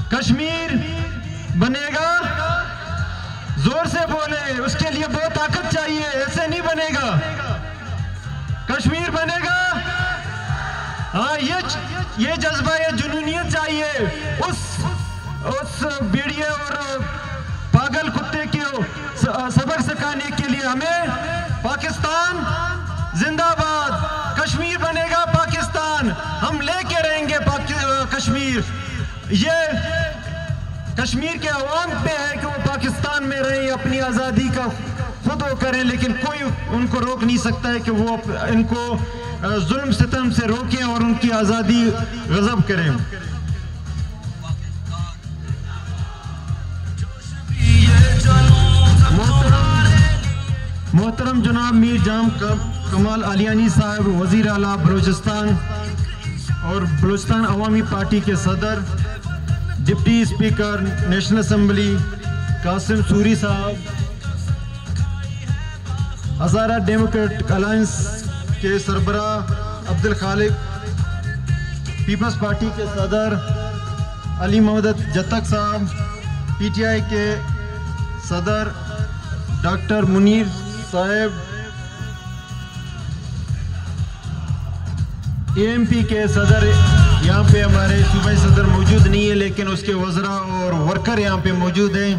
कश्मीर बनेगा, जोर से बोले, उसके लिए बहुत ताकत चाहिए, ऐसे नहीं बनेगा। कश्मीर बनेगा, हाँ ये जज्बा, ये जुनूनियत चाहिए। उस भेड़िए और पागल कुत्ते को सबक सिखाने के लिए हमें पाकिस्तान जिंदाबाद, कश्मीर बनेगा पाकिस्तान, हम लेके रहेंगे कश्मीर। ये कश्मीर के अवाम पे है कि वो पाकिस्तान में रहे, अपनी आज़ादी का खुद वो करें, लेकिन कोई उनको रोक नहीं सकता है कि वो इनको जुल्म सितम से रोकें और उनकी आज़ादी गज़ब करें। मोहतरम जनाब मीर जाम कमाल आलियानी साहब, वज़ीर आला बलूचिस्तान और बलूचिस्तान अवामी पार्टी के सदर, deputy speaker National Assembly Qasim Suri साहब, हज़ारा डेमोक्रेटिक अलायंस के सरबराह अब्दुल खालिक, पीपल्स पार्टी के सदर अली मोहम्मद जत्तक साहब, पीटीआई के सदर डॉक्टर मुनीर साहब, एएमपी के सदर, यहाँ पे हमारे सूबाई सदर मौजूद नहीं है लेकिन उसके वज़रा और वर्कर यहाँ पे मौजूद हैं,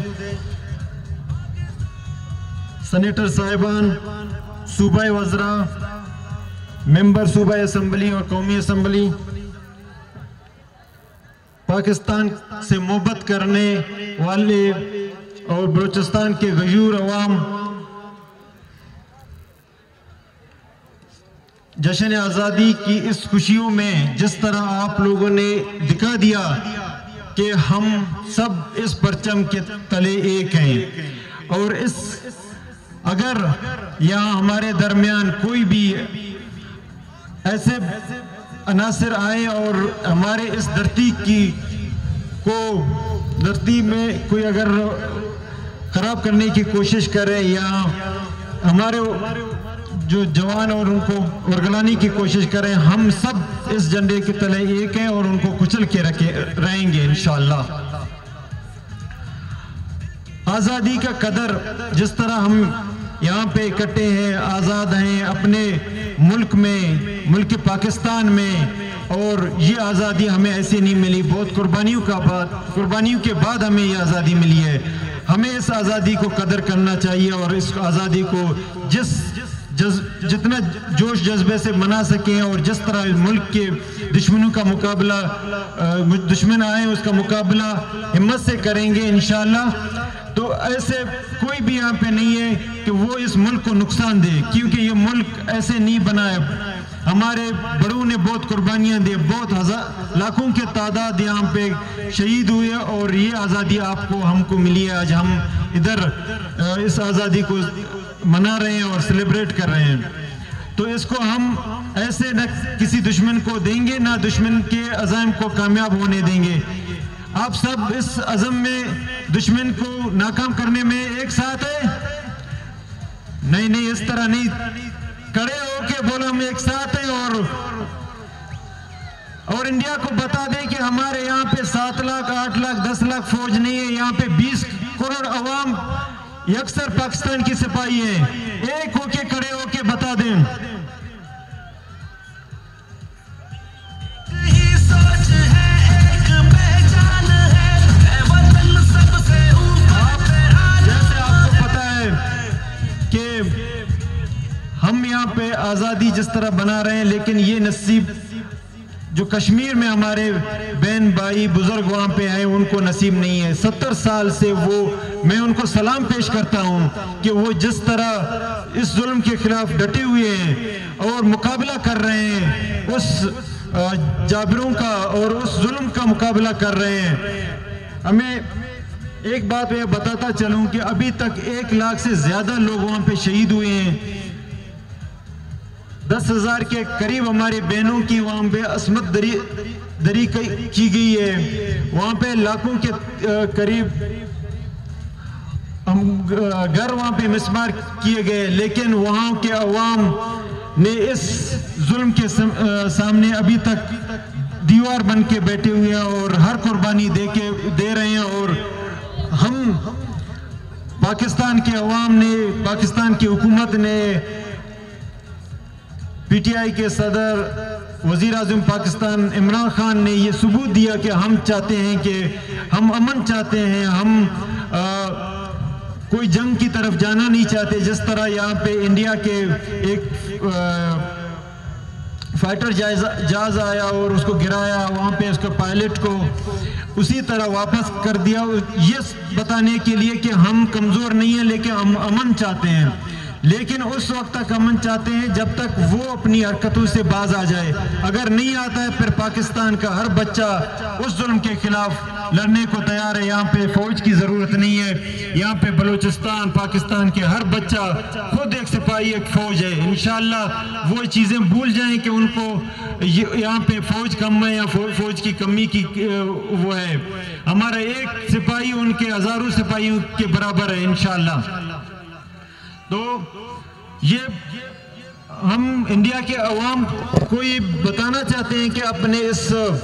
सेनेटर साहिबान, सूबाई वज़रा, मेंबर सूबाई असम्बली और कौमी असम्बली, पाकिस्तान से मोहब्बत करने वाले और बलूचिस्तान के गयूर अवाम, जश्न आज़ादी की इस खुशियों में जिस तरह आप लोगों ने दिखा दिया कि हम सब इस परचम के तले एक हैं, और अगर यहाँ हमारे दरमियान कोई भी ऐसे अनासर आए और हमारे इस धरती में कोई अगर खराब करने की कोशिश करे या हमारे जो जवान और उनको वर्गलाने की कोशिश करें, हम सब इस झंडे के तले एक हैं और उनको कुचल के रहेंगे इंशाअल्लाह। आज़ादी का कदर जिस तरह हम यहाँ पे इकट्ठे हैं, आज़ाद हैं अपने मुल्क में, मुल्क पाकिस्तान में, और ये आज़ादी हमें ऐसे नहीं मिली, बहुत कुर्बानियों के बाद हमें ये आज़ादी मिली है। हमें इस आज़ादी को कदर करना चाहिए और इस आज़ादी को जितना जोश जज्बे से मना सकें और जिस तरह मुल्क के दुश्मनों का मुकाबला, दुश्मन आए उसका मुकाबला हिम्मत से करेंगे इंशाअल्लाह। तो ऐसे कोई भी यहाँ पे नहीं है कि वो इस मुल्क को नुकसान दे, क्योंकि ये मुल्क ऐसे नहीं बना है। हमारे बड़ों ने बहुत कुर्बानियाँ दी, बहुत लाखों के तादाद यहाँ पे शहीद हुए और ये आज़ादी हमको मिली है। आज हम इधर इस आज़ादी को मना रहे हैं और सेलिब्रेट कर रहे हैं, तो इसको हम ऐसे न किसी दुश्मन को देंगे, ना दुश्मन के अज़ाइम को कामयाब होने देंगे। आप सब इस अज़म में दुश्मन को नाकाम करने में एक साथ है? नहीं, इस तरह नहीं, खड़े होके बोलो हम एक साथ हैं और इंडिया को बता दें कि हमारे यहाँ पे 7 लाख 8 लाख 10 लाख फौज नहीं है, यहाँ पे 20 करोड़ अवाम अक्सर पाकिस्तान की सिपाही है। एक होके खड़े होके बता दें। जैसे आपको पता है कि हम यहाँ पे आज़ादी जिस तरह बना रहे हैं, लेकिन ये नसीब जो कश्मीर में हमारे बहन भाई बुजुर्ग वहाँ पे आए उनको नसीब नहीं है। 70 साल से मैं उनको सलाम पेश करता हूँ कि वो जिस तरह इस जुल्म के खिलाफ डटे हुए हैं और मुकाबला कर रहे हैं, उस जाबिरों का और उस जुल्म का मुकाबला कर रहे हैं। हमें एक बात मैं बताता चलूँ कि अभी तक 1 लाख से ज़्यादा लोग वहाँ पे शहीद हुए हैं। 10,000 के करीब हमारी बहनों की वहाँ पे अस्मत दरी की गई है। वहाँ पे लाखों के करीब घर वहाँ पे मिसमार किए गए, लेकिन वहाँ के अवाम ने इस जुल्म के सामने अभी तक दीवार बन के बैठे हुए हैं और हर कुर्बानी कुर्बानी दे रहे हैं। और हम पाकिस्तान के अवाम ने, पाकिस्तान की हुकूमत ने, पीटीआई के सदर वज़ीर आज़म पाकिस्तान इमरान खान ने ये सबूत दिया कि हम चाहते हैं कि हम अमन चाहते हैं, हम कोई जंग की तरफ जाना नहीं चाहते। जिस तरह यहाँ पे इंडिया के एक फाइटर जहाज आया और उसको गिराया, वहाँ पे उसके पायलट को उसी तरह वापस कर दिया, ये बताने के लिए कि हम कमज़ोर नहीं हैं लेकिन हम अमन चाहते हैं। लेकिन उस वक्त तक अमन चाहते हैं जब तक वो अपनी हरकतों से बाज आ जाए। अगर नहीं आता है फिर पाकिस्तान का हर बच्चा उस जुल्म के खिलाफ लड़ने को तैयार है। यहाँ पे फौज की ज़रूरत नहीं है, यहाँ पे बलूचिस्तान पाकिस्तान के हर बच्चा खुद एक सिपाही, एक फौज है। इंशाअल्लाह वो चीज़ें भूल जाएं कि उनको यहाँ पे फौज कम है या फौज की कमी की वो है। हमारा एक सिपाही उनके हज़ारों सिपाहियों के बराबर है इंशाअल्लाह। तो ये हम इंडिया के अवाम को ये बताना चाहते हैं कि अपने इस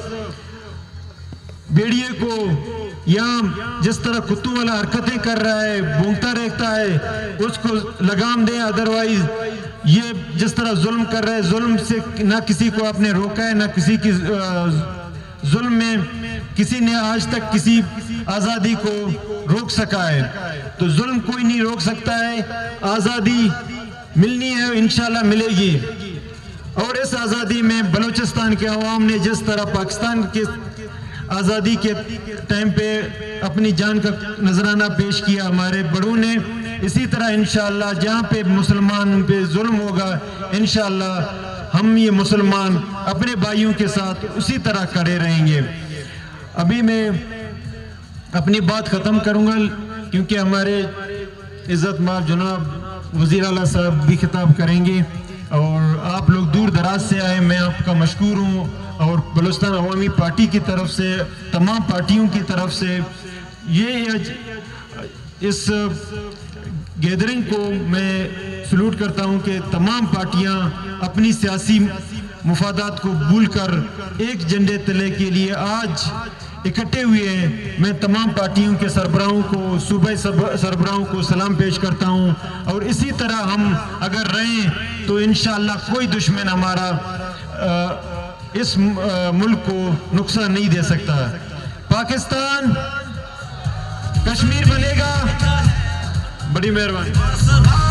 भेड़िए को, या जिस तरह कुत्तों वाला हरकतें कर रहा है, भौंकता रहता है, उसको लगाम दें। अदरवाइज ये जिस तरह जुल्म कर रहा है, जुल्म से ना किसी को आपने रोका है, ना किसी की जुल्म में किसी ने आज तक किसी आज़ादी को रोक सका है। तो जुल्म कोई नहीं रोक सकता है। आज़ादी मिलनी है, इंशाल्लाह मिलेगी। और इस आज़ादी में बलूचिस्तान के अवाम ने जिस तरह पाकिस्तान के आज़ादी के टाइम पे अपनी जान का नजराना पेश किया हमारे बड़ों ने, इसी तरह इंशाल्लाह जहाँ पे मुसलमान पे जुल्म होगा, इंशाल्लाह हम ये मुसलमान अपने भाइयों के साथ उसी तरह खड़े रहेंगे। अभी मैं अपनी बात ख़त्म करूँगा क्योंकि हमारे इज़्ज़त माफ़ जनाब वज़ीर आला साहब भी खिताब करेंगे। और आप लोग दूर दराज से आए, मैं आपका मशकूर हूँ। और बलूचिस्तान अवामी पार्टी की तरफ से, तमाम पार्टियों की तरफ से ये इस गैदरिंग को मैं सलूट करता हूँ कि तमाम पार्टियाँ अपनी सियासी मुफादात को भूलकर एक झंडे तले के लिए आज इकट्ठे हुए हैं। मैं तमाम पार्टियों के सरबराहों को, सूबाई सरबराहों को सलाम पेश करता हूं। और इसी तरह हम अगर रहें तो इंशाअल्लाह कोई दुश्मन हमारा इस मुल्क को नुकसान नहीं दे सकता। पाकिस्तान कश्मीर बनेगा। बड़ी मेहरबानी।